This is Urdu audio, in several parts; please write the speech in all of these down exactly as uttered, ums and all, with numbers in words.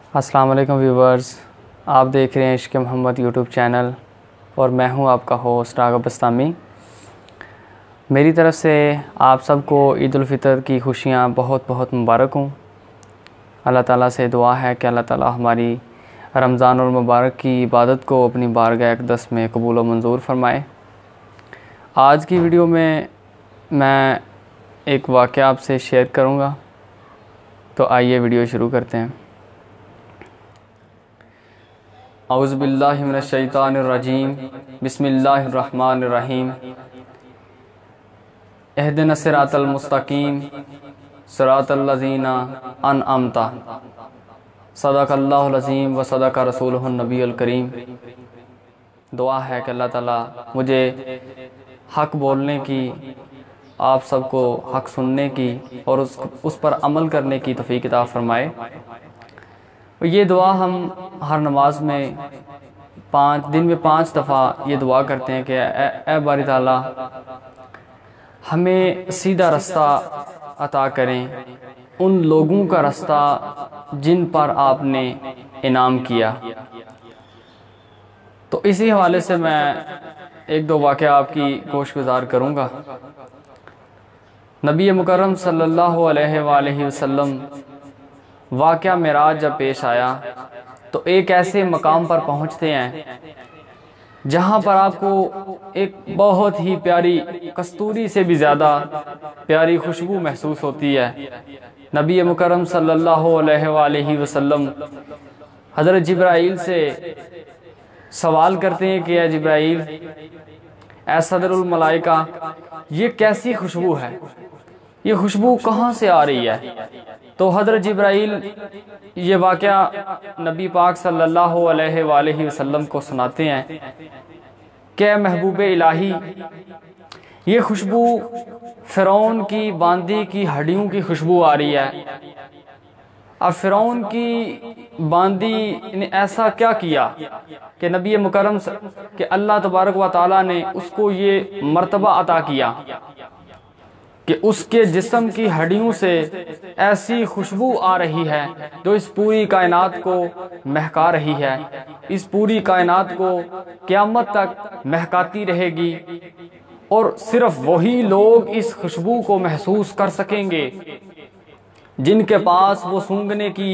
السلام علیکم ویورز، آپ دیکھ رہے ہیں عشق محمد یوٹیوب چینل اور میں ہوں آپ کا ہوسٹ راغب بستامی۔ میری طرف سے آپ سب کو عید الفطر کی خوشیاں بہت بہت مبارک ہوں۔ اللہ تعالیٰ سے دعا ہے کہ اللہ تعالیٰ ہماری رمضان المبارک کی عبادت کو اپنی بارگاہ اقدس میں قبول و منظور فرمائے۔ آج کی ویڈیو میں میں ایک واقعہ آپ سے شیئر کروں گا، تو آئیے ویڈیو شروع کرتے ہیں۔ اعوذ باللہ من الشیطان الرجیم، بسم اللہ الرحمن الرحیم۔ اہدنا الصراط المستقیم صراط الذین انعمت۔ صدق اللہ العظیم و صدق رسولہ النبی الکریم۔ دعا ہے کہ اللہ تعالیٰ مجھے حق بولنے کی، آپ سب کو حق سننے کی اور اس اس پر عمل کرنے کی توفیق عطا فرمائے۔ یہ دعا ہم ہر نماز میں پانچ دن میں پانچ دفعہ یہ دعا کرتے ہیں کہ اے, اے باری تعالیٰ ہمیں سیدھا رستہ عطا کریں، ان لوگوں کا رستہ جن پر آپ نے انعام کیا۔ تو اسی حوالے سے میں ایک دو واقعہ آپ کی گوش گزار کروں گا۔ نبی مکرم صلی اللہ علیہ وآلہ وسلم واقعہ معراج جب پیش آیا تو ایک ایسے مقام پر پہنچتے ہیں جہاں پر آپ کو ایک بہت ہی پیاری، کستوری سے بھی زیادہ پیاری خوشبو محسوس ہوتی ہے۔ نبی مکرم صلی اللہ علیہ وآلہ وسلم حضرت جبرائیل سے سوال کرتے ہیں کہ اے جبرائیل، اے صدر الملائکہ، یہ کیسی خوشبو ہے، یہ خوشبو کہاں سے آ رہی ہے؟ تو حضرت جبرائیل یہ واقعہ نبی پاک صلی اللہ علیہ وآلہ وسلم کو سناتے ہیں کہ محبوب الہی، یہ خوشبو فرعون کی باندی کی ہڈیوں کی خوشبو آ رہی ہے۔ اب فرعون کی باندی نے ایسا کیا کیا کہ نبی مکرم کہ اللہ تبارک و تعالیٰ نے اس کو یہ مرتبہ عطا کیا کہ اس کے جسم کی ہڈیوں سے ایسی خوشبو آ رہی ہے جو اس پوری کائنات کو مہکا رہی ہے، اس پوری کائنات کو قیامت تک مہکاتی رہے گی، اور صرف وہی لوگ اس خوشبو کو محسوس کر سکیں گے جن کے پاس وہ سونگھنے کی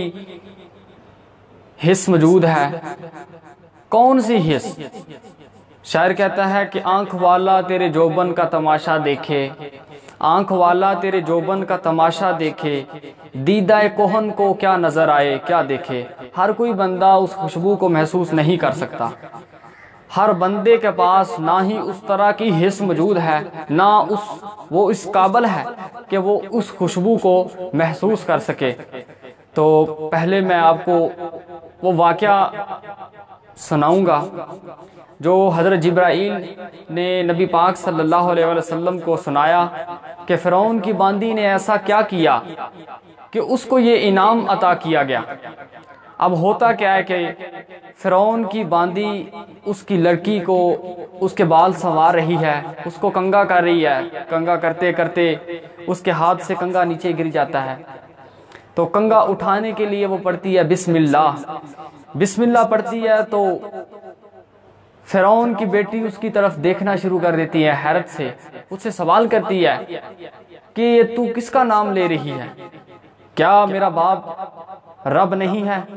حس موجود ہے۔ کون سی حس؟ شاعر کہتا ہے کہ آنکھ والا تیرے جوبن کا تماشا دیکھے، آنکھ والا تیرے جوبن کا تماشا دیکھے، دیدہ کوہن کو کیا نظر آئے کیا دیکھے۔ ہر کوئی بندہ اس خوشبو کو محسوس نہیں کر سکتا، ہر بندے کے پاس نہ ہی اس طرح کی حس موجود ہے، نہ اس وہ اس قابل ہے کہ وہ اس خوشبو کو محسوس کر سکے۔ تو پہلے میں آپ کو وہ واقعہ سناؤں گا جو حضرت جبرائیل نے نبی پاک صلی اللہ علیہ وسلم کو سنایا کہ فرعون کی باندی نے ایسا کیا کیا کہ اس کو یہ انعام عطا کیا گیا۔ اب ہوتا کیا ہے کہ فرعون کی باندی اس کی لڑکی کو اس کے بال سنوار رہی ہے، اس کو کنگا کر رہی ہے، کنگا کرتے کرتے اس کے ہاتھ سے کنگا نیچے گر جاتا ہے، تو کنگا اٹھانے کے لیے وہ پڑھتی ہے بسم اللہ، بسم اللہ پڑھتی ہے تو فرعون کی بیٹی اس کی طرف دیکھنا شروع کر دیتی ہے حیرت سے، اس سے سوال کرتی ہے کہ یہ تو کس کا نام لے رہی ہے؟ کیا میرا باپ رب نہیں ہے؟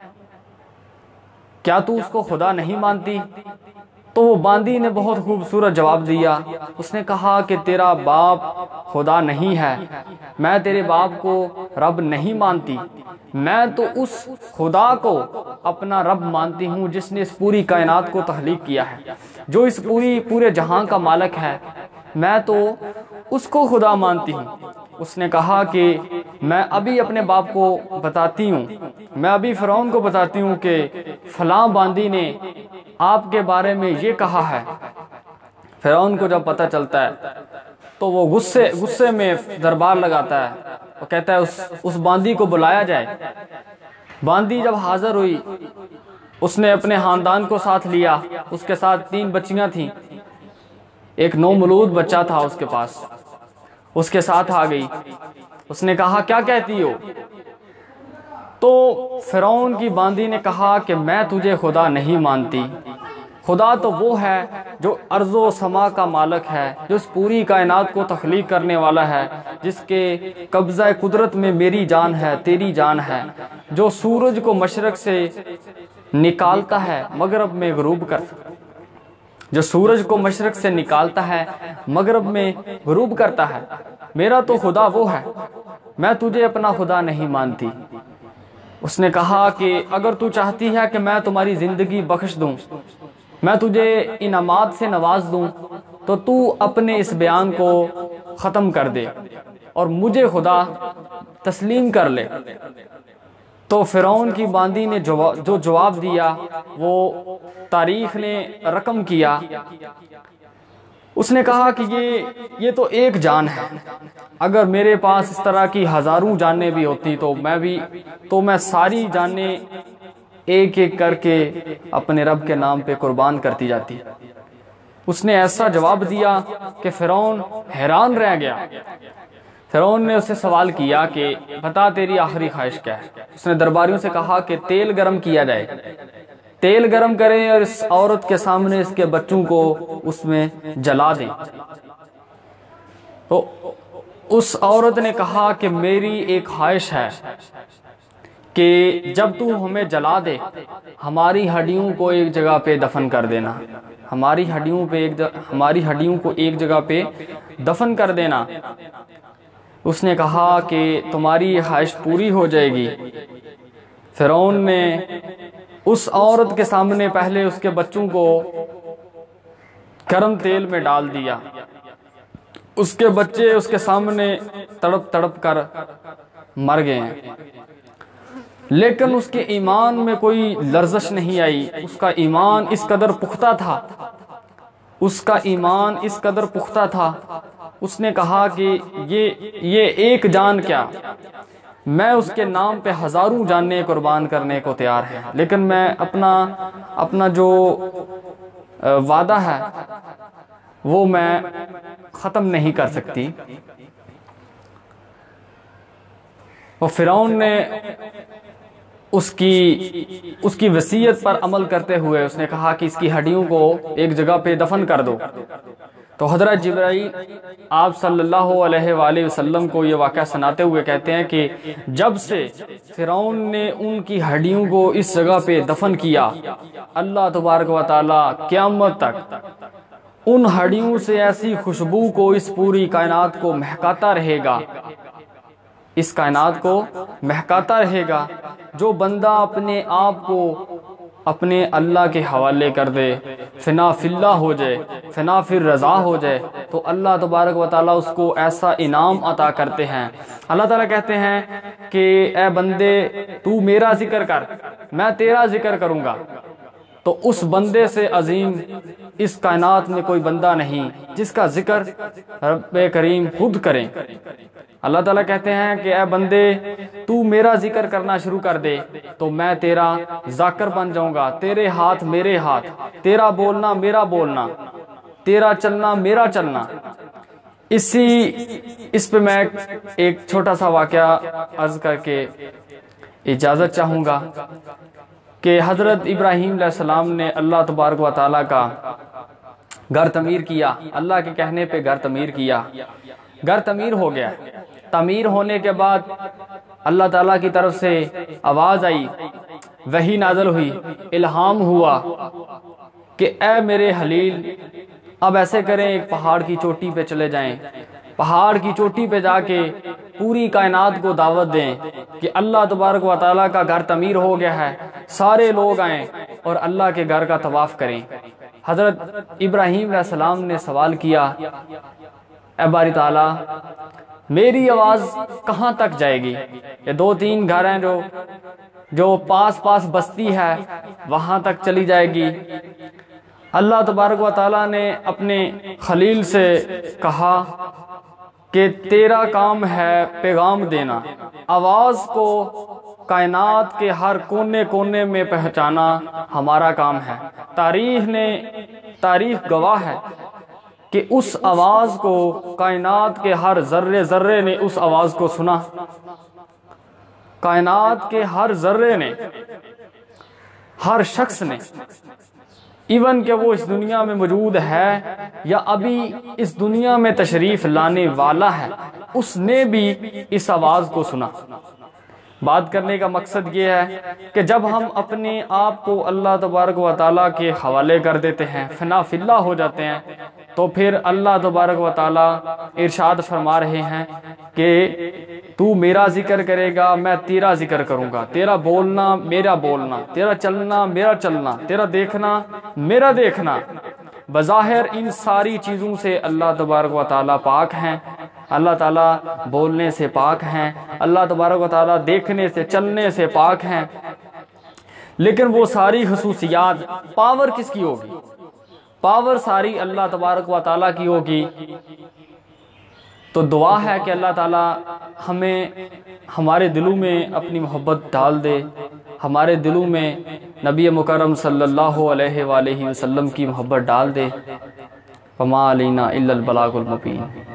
کیا تو اس کو خدا نہیں مانتی؟ تو وہ باندی نے بہت خوبصورت جواب دیا، اس نے کہا کہ تیرا باپ خدا نہیں ہے، میں تیرے باپ کو رب نہیں مانتی، میں تو اس خدا کو اپنا رب مانتی ہوں جس نے اس پوری کائنات کو تخلیق کیا ہے، جو اس پوری پورے جہاں کا مالک ہے، میں تو اس کو خدا مانتی ہوں۔ اس نے کہا کہ میں ابھی اپنے باپ کو بتاتی ہوں، میں ابھی فرعون کو بتاتی ہوں کہ فلاں باندی نے آپ کے بارے میں یہ کہا ہے۔ فرعون کو جب پتہ چلتا ہے تو وہ غصے غصے میں دربار لگاتا ہے، وہ کہتا ہے اس اس باندی کو بلایا جائے۔ باندی جب حاضر ہوئی، اس نے اپنے خاندان کو ساتھ لیا، اس کے ساتھ تین بچیاں تھیں، ایک نو مولود بچہ تھا اس کے پاس، اس کے ساتھ آ گئی۔ اس نے کہا کیا کہتی ہو؟ تو فرعون کی باندی نے کہا کہ میں تجھے خدا نہیں مانتی، خدا تو وہ ہے جو ارض و سما کا مالک ہے، جو اس پوری کائنات کو تخلیق کرنے والا ہے، جس کے قبضہ قدرت میں میری جان ہے، تیری جان ہے، جو سورج کو مشرق سے نکالتا ہے مغرب میں غروب کر جو سورج کو مشرق سے نکالتا ہے مغرب میں غروب کرتا ہے، میرا تو خدا وہ ہے، میں تجھے اپنا خدا نہیں مانتی۔ اس نے کہا کہ اگر تو چاہتی ہے کہ میں تمہاری زندگی بخش دوں، میں تجھے انعامات سے نواز دوں، تو تو اپنے اس بیان کو ختم کر دے اور مجھے خدا تسلیم کر لے۔ تو فرعون کی باندی نے جو جواب دیا وہ تاریخ نے رقم کیا۔ اس نے کہا کہ یہ یہ تو ایک جان ہے، اگر میرے پاس اس طرح کی ہزاروں جانیں بھی ہوتی تو میں بھی تو میں ساری جانیں ایک ایک کر کے اپنے رب کے نام پہ قربان کرتی جاتی۔ اس نے ایسا جواب دیا کہ فرعون حیران رہ گیا۔ فرعون نے اس سے سوال کیا کہ بتا تیری آخری خواہش کیا ہے؟ اس نے درباریوں سے کہا کہ تیل گرم کیا جائے، تیل گرم کریں اور اس عورت کے سامنے اس کے بچوں کو اس میں جلا دیں۔ تو اس عورت نے کہا کہ میری ایک خواہش ہے کہ جب تو ہمیں جلا دے ہماری ہڈیوں کو ایک جگہ پہ دفن کر دینا، ہماری ہڈیوں پہ ایک ہماری ہڈیوں کو ایک جگہ پہ دفن کر دینا۔ اس نے کہا کہ تمہاری یہ خواہش پوری ہو جائے گی۔ فرعون نے اس عورت کے سامنے پہلے اس کے بچوں کو گرم تیل میں ڈال دیا، اس کے بچے اس کے سامنے تڑپ تڑپ کر مر گئے ہیں، لیکن اس کے ایمان میں کوئی لرزش نہیں آئی۔ اس کا ایمان اس قدر پختہ تھا اس کا ایمان اس قدر پختہ تھا اس نے کہا کہ یہ یہ ایک جان کیا، میں اس کے نام پہ ہزاروں جانیں قربان کرنے کو تیار ہے، لیکن میں اپنا اپنا جو وعدہ ہے وہ میں ختم نہیں کر سکتی۔ اور فرعون نے اس کی اس کی وصیت پر عمل کرتے ہوئے اس نے کہا کہ اس کی ہڈیوں کو ایک جگہ پہ دفن کر دو۔ تو حضرت جبرائیل آپ صلی اللہ علیہ وآلہ وسلم کو یہ واقعہ سناتے ہوئے کہتے ہیں کہ جب سے فرعون نے ان کی ہڈیوں کو اس جگہ پہ دفن کیا، اللہ تبارک و تعالی قیامت تک ان ہڈیوں سے ایسی خوشبو کو اس پوری کائنات کو مہکاتا رہے گا، اس کائنات کو مہکاتا رہے گا۔ جو بندہ اپنے آپ کو اپنے اللہ کے حوالے کر دے، فنا فی اللہ ہو جائے، فنا فی رضا ہو جائے، تو اللہ تبارک و تعالیٰ اس کو ایسا انعام عطا کرتے ہیں۔ اللہ تعالیٰ کہتے ہیں کہ اے بندے تو میرا ذکر کر، میں تیرا ذکر کروں گا۔ تو اس بندے سے عظیم اس کائنات میں کوئی بندہ نہیں جس کا ذکر رب کریم خود کریں۔ اللہ تعالیٰ کہتے ہیں کہ اے بندے تو میرا ذکر کرنا شروع کر دے تو میں تیرا ذاکر بن جاؤں گا، تیرے ہاتھ میرے ہاتھ، تیرا بولنا میرا بولنا، تیرا چلنا میرا چلنا۔ اسی اس پہ میں ایک چھوٹا سا واقعہ عرض کر کے اجازت چاہوں گا کہ حضرت ابراہیم علیہ السلام نے اللہ تبارک و تعالیٰ کا گھر تعمیر کیا، اللہ کے کہنے پہ گھر تعمیر کیا، گھر تعمیر ہو گیا۔ تعمیر ہونے کے بعد اللہ تعالیٰ کی طرف سے آواز آئی، وحی نازل ہوئی، الہام ہوا کہ اے میرے خلیل اب ایسے کریں، ایک پہاڑ کی چوٹی پہ چلے جائیں، پہاڑ کی چوٹی پہ جا کے پوری کائنات کو دعوت دیں کہ اللہ تبارک و تعالیٰ کا گھر تعمیر ہو گیا ہے، سارے لوگ آئیں اور اللہ کے گھر کا طواف کریں۔ حضرت ابراہیم علیہ السلام نے سوال کیا، اے باری تعالیٰ میری آواز کہاں تک جائے گی؟ یہ دو تین گھر ہیں جو جو پاس پاس بستی ہے وہاں تک چلی جائے گی۔ اللہ تبارک و تعالیٰ نے اپنے خلیل سے کہا کہ تیرا کام ہے پیغام دینا، آواز کو کائنات کے ہر کونے کونے میں پہنچانا ہمارا کام ہے۔ تاریخ نے تاریخ گواہ ہے کہ اس آواز کو کائنات کے ہر ذرے ذرے نے اس آواز کو سنا۔ کائنات کے ہر ذرے نے، ہر شخص نے، ایون کہ وہ اس دنیا میں موجود ہے یا ابھی اس دنیا میں تشریف لانے والا ہے، اس نے بھی اس آواز کو سنا۔ بات کرنے کا مقصد یہ ہے کہ جب ہم اپنے آپ کو اللہ تبارک و تعالیٰ کے حوالے کر دیتے ہیں، فنا فی اللہ ہو جاتے ہیں، تو پھر اللہ تبارک و تعالیٰ ارشاد فرما رہے ہیں کہ تو میرا ذکر کرے گا، میں تیرا ذکر کروں گا، تیرا بولنا میرا بولنا، تیرا چلنا میرا چلنا، تیرا دیکھنا میرا دیکھنا۔ بظاہر ان ساری چیزوں سے اللہ تبارک و تعالیٰ پاک ہیں، اللہ تعالیٰ بولنے سے پاک ہیں، اللہ تبارک و تعالیٰ دیکھنے سے چلنے سے پاک ہیں، لیکن وہ ساری خصوصیات، پاور کس کی ہوگی؟ پاور ساری اللہ تبارک و تعالیٰ کی ہوگی۔ تو دعا ہے کہ اللہ تعالیٰ ہمیں ہمارے دلوں میں اپنی محبت ڈال دے، ہمارے دلوں میں نبی مکرم صلی اللہ علیہ وآلہ وسلم کی محبت ڈال دے۔ وما علینا الا البلاغ المبین۔